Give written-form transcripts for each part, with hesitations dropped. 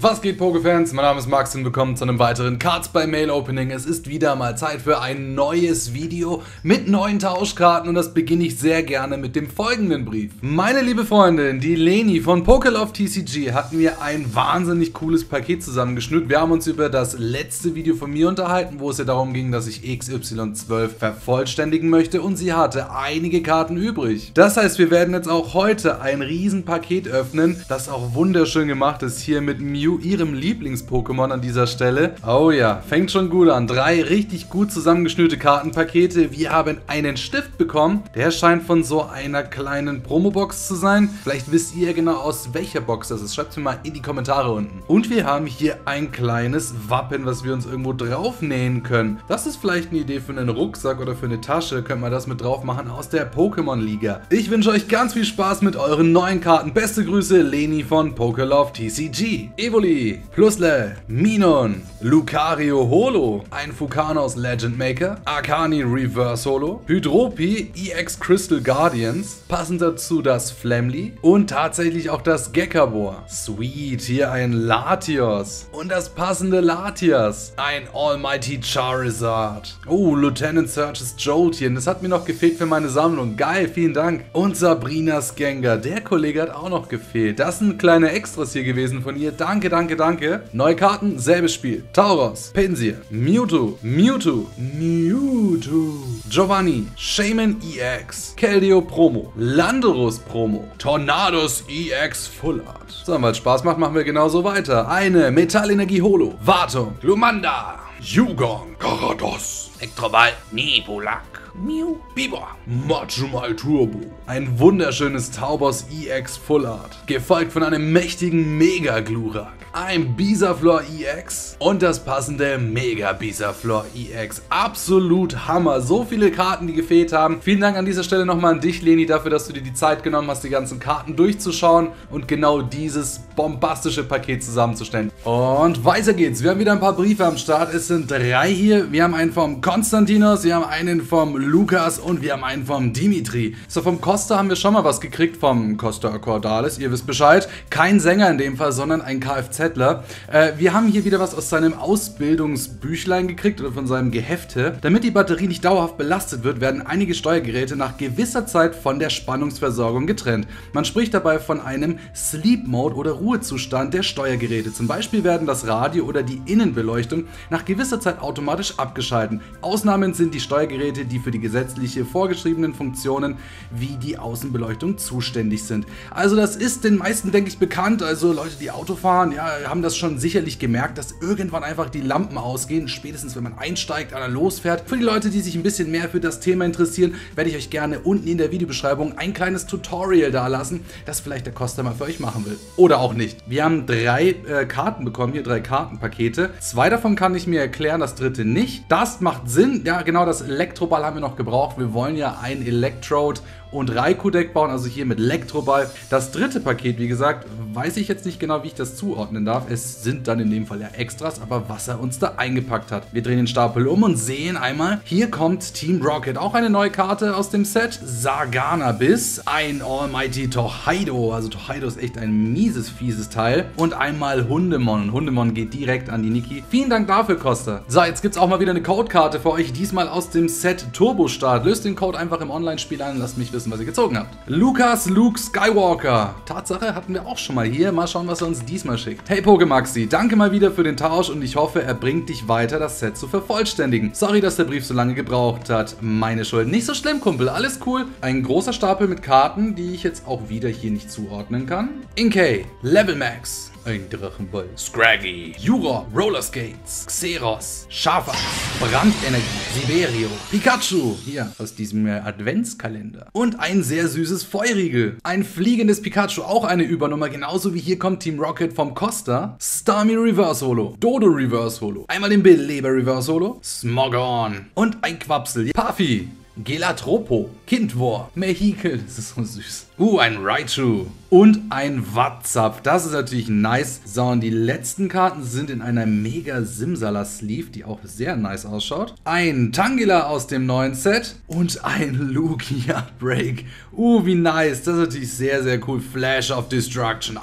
Was geht, Pokéfans? Mein Name ist Max und willkommen zu einem weiteren Cards by Mail Opening. Es ist wieder mal Zeit für ein neues Video mit neuen Tauschkarten und das beginne ich sehr gerne mit dem folgenden Brief. Meine liebe Freundin, die Leni von Pokelove TCG hat mir ein wahnsinnig cooles Paket zusammengeschnürt. Wir haben uns über das letzte Video von mir unterhalten, wo es ja darum ging, dass ich XY12 vervollständigen möchte und sie hatte einige Karten übrig. Das heißt, wir werden jetzt auch heute ein Riesenpaket öffnen, das auch wunderschön gemacht ist, hier mit Mew, ihrem Lieblings-Pokémon an dieser Stelle. Oh ja, fängt schon gut an. 3 richtig gut zusammengeschnürte Kartenpakete. Wir haben einen Stift bekommen. Der scheint von so einer kleinen Promo-Box zu sein. Vielleicht wisst ihr genau, aus welcher Box das ist. Schreibt es mir mal in die Kommentare unten. Und wir haben hier ein kleines Wappen, was wir uns irgendwo draufnähen können. Das ist vielleicht eine Idee für einen Rucksack oder für eine Tasche. Könnt man das mit drauf machen aus der Pokémon-Liga. Ich wünsche euch ganz viel Spaß mit euren neuen Karten. Beste Grüße, Leni von Pokelove TCG. Evoli, Plusle, Minon, Lucario Holo, ein Fukanos Legend Maker, Arcani Reverse Holo, Hydropi EX Crystal Guardians, passend dazu das Flamly und tatsächlich auch das Gekabor. Sweet, hier ein Latios und das passende Latias, ein Almighty Charizard. Oh, Lieutenant Surges Jolteon, das hat mir noch gefehlt für meine Sammlung. Geil, vielen Dank. Und Sabrina's Gengar, der Kollege hat auch noch gefehlt. Das sind kleine Extras hier gewesen von ihr. Danke, danke, danke. Neue Karten, selbes Spiel. Tauros, Pinsir, Mewtwo, Giovanni, Shaman EX, Keldeo Promo, Landorus Promo, Tornados EX Full Art. So, weil es Spaß macht, machen wir genauso weiter. Eine Metallenergie Holo, Wartung, Glumanda, Yugong, Garados, Elektroball, Nebulak, Mew, Bibor, Machumal Turbo. Ein wunderschönes Taubos EX Full Art, gefolgt von einem mächtigen Mega Glurak, ein Bisaflor EX und das passende Mega Bisaflor EX. Absolut Hammer. So viele Karten, die gefehlt haben. Vielen Dank an dieser Stelle nochmal an dich, Leni, dafür, dass du dir die Zeit genommen hast, die ganzen Karten durchzuschauen und genau dieses bombastische Paket zusammenzustellen. Und weiter geht's. Wir haben wieder ein paar Briefe am Start. Es sind 3 hier. Wir haben einen vom Konstantinos, wir haben einen vom Lukas und wir haben einen vom Dimitri. So, vom Costa haben wir schon mal was gekriegt, vom Costa Cordalis. Ihr wisst Bescheid. Kein Sänger in dem Fall, sondern ein Kfzler. Wir haben hier wieder was aus seinem Ausbildungsbüchlein gekriegt oder von seinem Gehefte. Damit die Batterie nicht dauerhaft belastet wird, werden einige Steuergeräte nach gewisser Zeit von der Spannungsversorgung getrennt. Man spricht dabei von einem Sleep Mode oder Ruhezustand der Steuergeräte. Zum Beispiel werden das Radio oder die Innenbeleuchtung nach gewisser Zeit automatisch abgeschalten. Ausnahmen sind die Steuergeräte, die für die gesetzliche vorgeschriebenen Funktionen wie die Außenbeleuchtung zuständig sind. Also das ist den meisten, denke ich, bekannt. Also Leute, die Auto fahren, ja, haben das schon sicherlich gemerkt, dass irgendwann einfach die Lampen ausgehen, spätestens wenn man einsteigt oder losfährt. Für die Leute, die sich ein bisschen mehr für das Thema interessieren, werde ich euch gerne unten in der Videobeschreibung ein kleines Tutorial da lassen, das vielleicht der Costa mal für euch machen will. Oder auch nicht. Wir haben 3 Karten bekommen, hier 3 Kartenpakete. 2 davon kann ich mir erklären, das dritte nicht. Das macht Sinn. Ja, genau, das Elektroball haben wir noch gebraucht. Wir wollen ja ein Electrode und Raikou-Deck bauen, also hier mit Elektroball. Das dritte Paket, wie gesagt, weiß ich jetzt nicht genau, wie ich das zuordnen darf. Es sind dann in dem Fall ja Extras, aber was er uns da eingepackt hat. Wir drehen den Stapel um und sehen einmal, hier kommt Team Rocket, auch eine neue Karte aus dem Set. Sargana Biss, ein Almighty Togedemae, also Togedemae ist echt ein mieses, fieses Teil. Und einmal Hundemon, und Hundemon geht direkt an die Niki. Vielen Dank dafür, Costa. So, jetzt gibt es auch mal wieder eine Codekarte für euch, diesmal aus dem Set Turbo Start. Löst den Code einfach im Online-Spiel ein und lasst mich wissen, was ihr gezogen habt. Lukas Luke Skywalker. Tatsache, hatten wir auch schon mal hier. Mal schauen, was er uns diesmal schickt. Hey Pokemaxi, danke mal wieder für den Tausch und ich hoffe, er bringt dich weiter, das Set zu vervollständigen. Sorry, dass der Brief so lange gebraucht hat. Meine Schuld. Nicht so schlimm, Kumpel. Alles cool. Ein großer Stapel mit Karten, die ich jetzt auch wieder hier nicht zuordnen kann. Inkay, Level Max. Ein Drachenball. Scraggy. Jura. Rollerskates. Xeros. Schafach. Brandenergie. Siberio. Pikachu. Hier aus diesem Adventskalender. Und ein sehr süßes Feurigel. Ein fliegendes Pikachu. Auch eine Übernummer. Genauso wie hier kommt Team Rocket vom Costa. Starmie Reverse Holo. Dodo Reverse Holo. Einmal den Beleber Reverse Holo. Smogon. Und ein Quapsel. Puffy. Gelatropo, Kindwar, Mehikel, das ist so süß. Ein Raichu. Und ein WhatsApp. Das ist natürlich nice. So, und die letzten Karten sind in einer mega Simsala-Sleeve, die auch sehr nice ausschaut. Ein Tangela aus dem neuen Set und ein Lugia Break. Wie nice. Das ist natürlich sehr, sehr cool. Flash of Destruction,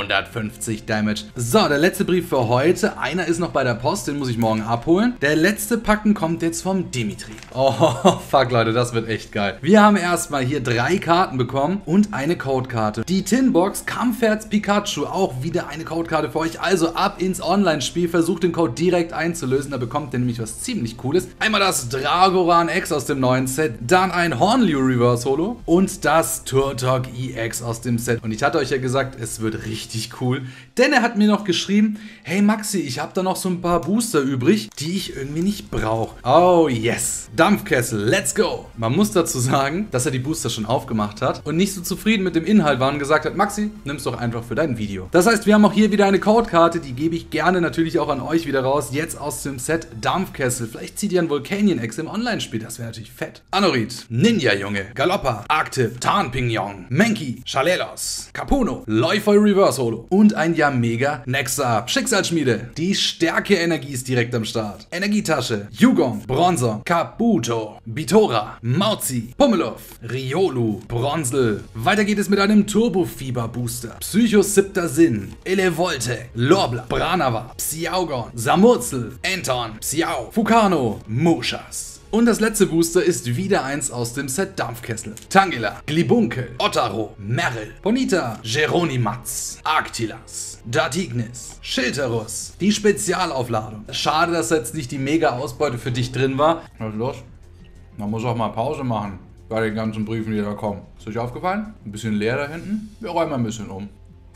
150 Damage. So, der letzte Brief für heute. Einer ist noch bei der Post, den muss ich morgen abholen. Der letzte Packen kommt jetzt vom Dimitri. Oh, fuck, Leute, das wird echt geil. Wir haben erstmal hier 3 Karten bekommen und eine Codekarte. Die Tinbox Kampfherz Pikachu, auch wieder eine Codekarte für euch. Also ab ins Online-Spiel, versucht den Code direkt einzulösen, da bekommt ihr nämlich was ziemlich Cooles. Einmal das Dragoran X aus dem neuen Set, dann ein Hornliu Reverse Holo und das Turtok EX aus dem Set. Und ich hatte euch ja gesagt, es wird richtig cool, denn er hat mir noch geschrieben, hey Maxi, ich habe da noch so ein paar Booster übrig, die ich irgendwie nicht brauche. Oh yes, Dampfkessel, let's go. Man muss dazu sagen, dass er die Booster schon aufgemacht hat und nicht so zufrieden mit dem Inhalt war und gesagt hat, Maxi, nimm's doch einfach für dein Video. Das heißt, wir haben auch hier wieder eine Codekarte, die gebe ich gerne natürlich auch an euch wieder raus. Jetzt aus dem Set Dampfkessel. Vielleicht zieht ihr ein Volcanion X im Online-Spiel, das wäre natürlich fett. Anorit, Ninja-Junge, Galoppa, Arctive, Tarnpignon, Mankey, Shalelos, Capuno, Leufeu Reverse Holo und ein Yamega Nexa Schicksalsschmiede. Die Stärke-Energie ist direkt am Start. Energietasche, Yugong, Bronzong, Kabuto, Bitora, Mauzi, Pummeluff, Riolu, Bronzel. Weiter geht es mit einem Turbo-Fieber-Booster. Psycho Siebter Sinn, Elevolte, Lorbla, Branava, Psiaugon, Samurzel, Anton, Psiau, Fukano, Mushas. Und das letzte Booster ist wieder eins aus dem Set Dampfkessel. Tangela, Glibunkel, Ottaro, Merrill, Bonita, Geronimatz, Arctilas, Datignis, Schilterus. Die Spezialaufladung. Schade, dass jetzt nicht die Mega-Ausbeute für dich drin war. Was ist los? Man muss auch mal Pause machen bei den ganzen Briefen, die da kommen. Ist euch aufgefallen? Ein bisschen leer da hinten. Wir räumen ein bisschen um.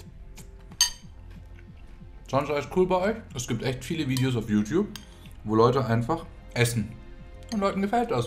Sonst alles cool bei euch? Es gibt echt viele Videos auf YouTube, wo Leute einfach essen. Und Leuten gefällt das.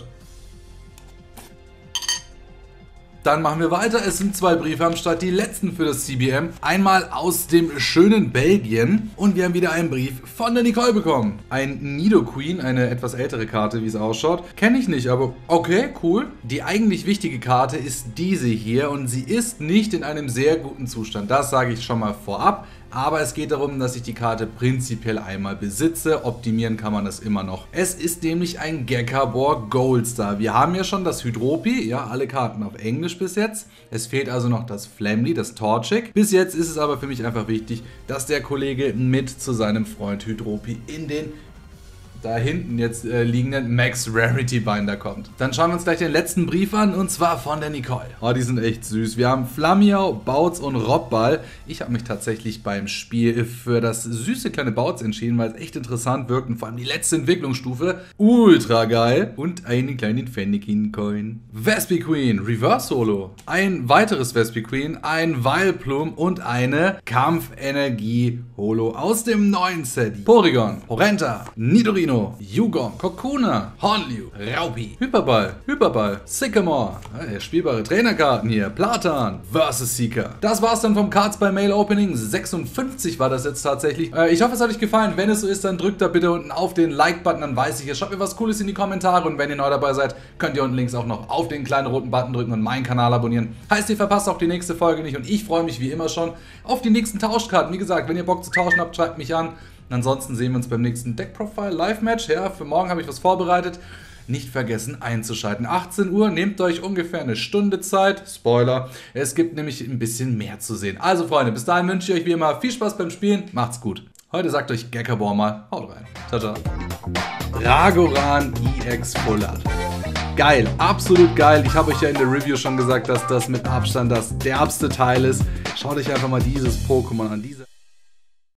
Dann machen wir weiter. Es sind 2 Briefe am Start, die letzten für das CBM. Einmal aus dem schönen Belgien. Und wir haben wieder einen Brief von der Nicole bekommen. Ein Nidoqueen, eine etwas ältere Karte, wie es ausschaut. Kenne ich nicht, aber okay, cool. Die eigentlich wichtige Karte ist diese hier und sie ist nicht in einem sehr guten Zustand. Das sage ich schon mal vorab. Aber es geht darum, dass ich die Karte prinzipiell einmal besitze. Optimieren kann man das immer noch. Es ist nämlich ein Gekabor Goldstar. Wir haben ja schon das Hydropi, ja, alle Karten auf Englisch bis jetzt. Es fehlt also noch das Flamly, das Torchic. Bis jetzt ist es aber für mich einfach wichtig, dass der Kollege mit zu seinem Freund Hydropi in den da hinten jetzt liegenden Max Rarity Binder kommt. Dann schauen wir uns gleich den letzten Brief an und zwar von der Nicole. Oh, die sind echt süß. Wir haben Flamiau, Bautz und Robball. Ich habe mich tatsächlich beim Spiel für das süße kleine Bautz entschieden, weil es echt interessant wirkt und vor allem die letzte Entwicklungsstufe ultra geil. Und einen kleinen Fennekin-Coin. Vespiquen, Reverse Holo. Ein weiteres Vespiquen, ein Vileplume und eine Kampfenergie Holo aus dem neuen Set. Porygon, Porenta, Nidorino, Yugong, Kokuna, Hornliu, Raupi, Hyperball, Sycamore, spielbare Trainerkarten hier, Platan, Versus Seeker. Das war's dann vom Cards by Mail Opening. 56 war das jetzt tatsächlich. Ich hoffe, es hat euch gefallen. Wenn es so ist, dann drückt da bitte unten auf den Like-Button, dann weiß ich, ihr schreibt mir was Cooles in die Kommentare und wenn ihr neu dabei seid, könnt ihr unten links auch noch auf den kleinen roten Button drücken und meinen Kanal abonnieren. Heißt, ihr verpasst auch die nächste Folge nicht und ich freue mich wie immer schon auf die nächsten Tauschkarten. Wie gesagt, wenn ihr Bock zu tauschen habt, schreibt mich an. Ansonsten sehen wir uns beim nächsten Deck-Profile Live-Match. Ja, für morgen habe ich was vorbereitet. Nicht vergessen einzuschalten. 18 Uhr, nehmt euch ungefähr eine Stunde Zeit. Spoiler, es gibt nämlich ein bisschen mehr zu sehen. Also Freunde, bis dahin wünsche ich euch wie immer viel Spaß beim Spielen. Macht's gut. Heute sagt euch Gekabor mal. Haut rein. Ciao, ciao. Dragoran EX Full Art. Geil, absolut geil. Ich habe euch ja in der Review schon gesagt, dass das mit Abstand das derbste Teil ist. Schaut euch einfach mal dieses Pokémon an.